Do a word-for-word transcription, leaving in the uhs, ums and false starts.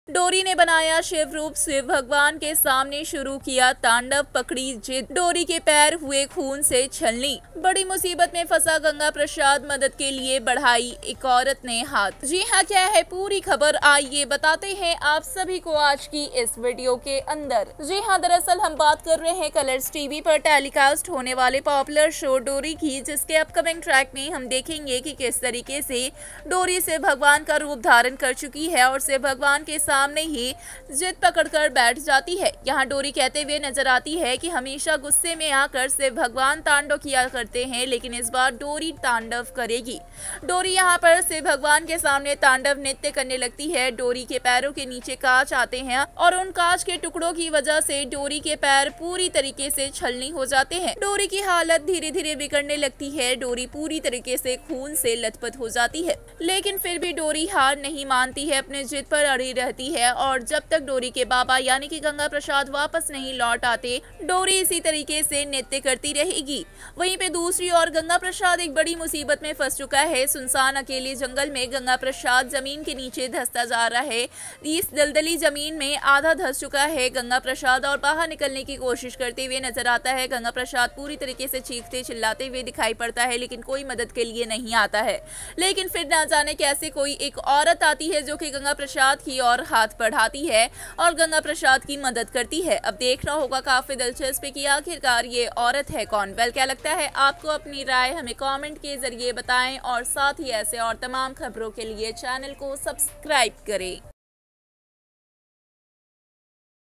डोरी ने बनाया शिव रूप, शिव भगवान के सामने शुरू किया तांडव, पकड़ी जिद, डोरी के पैर हुए खून से छलनी। बड़ी मुसीबत में फंसा गंगा प्रसाद, मदद के लिए बढ़ाई एक औरत ने हाथ। जी हाँ, क्या है पूरी खबर, आइए बताते हैं आप सभी को आज की इस वीडियो के अंदर। जी हाँ, दरअसल हम बात कर रहे हैं कलर्स टीवी पर टेलीकास्ट होने वाले पॉपुलर शो डोरी की, जिसके अपकमिंग ट्रैक में हम देखेंगे कि किस तरीके से डोरी शिव भगवान का रूप धारण कर चुकी है और शिव भगवान के सामने ही जिद पकड़कर बैठ जाती है। यहाँ डोरी कहते हुए नजर आती है कि हमेशा गुस्से में आकर शिव भगवान तांडव किया करते हैं, लेकिन इस बार डोरी तांडव करेगी। डोरी यहाँ पर शिव भगवान के सामने तांडव नृत्य करने लगती है। डोरी के पैरों के नीचे कांच आते हैं और उन कांच के टुकड़ों की वजह से डोरी के पैर पूरी तरीके से छलनी हो जाते हैं। डोरी की हालत धीरे धीरे बिगड़ने लगती है। डोरी पूरी तरीके से खून से लथपथ हो जाती है, लेकिन फिर भी डोरी हार नहीं मानती है, अपने जिद पर अड़ी रहती है और जब तक डोरी के बाबा यानी कि गंगा प्रसाद वापस नहीं लौट आते, डोरी इसी तरीके से नृत्य करती रहेगी। वहीं पे दूसरी ओर गंगा प्रसाद एक बड़ी मुसीबत में फंस चुका है। सुनसान अकेले जंगल में गंगा प्रसाद जमीन के नीचे धंसता जा रहा है। इस दलदली जमीन में आधा धंस चुका है गंगा प्रसाद और बाहर निकलने की कोशिश करते हुए नजर आता है। गंगा प्रसाद पूरी तरीके से चीखते चिल्लाते हुए दिखाई पड़ता है, लेकिन कोई मदद के लिए नहीं आता है। लेकिन फिर ना जाने कैसे कोई एक औरत आती है जो कि गंगा प्रसाद की ओर हाथ बढ़ाती है और गंगा प्रसाद की मदद करती है। अब देखना होगा काफी दिलचस्प कि आखिरकार ये औरत है कौन। वेल, क्या लगता है आपको? अपनी राय हमें कमेंट के जरिए बताएं और साथ ही ऐसे और तमाम खबरों के लिए चैनल को सब्सक्राइब करें।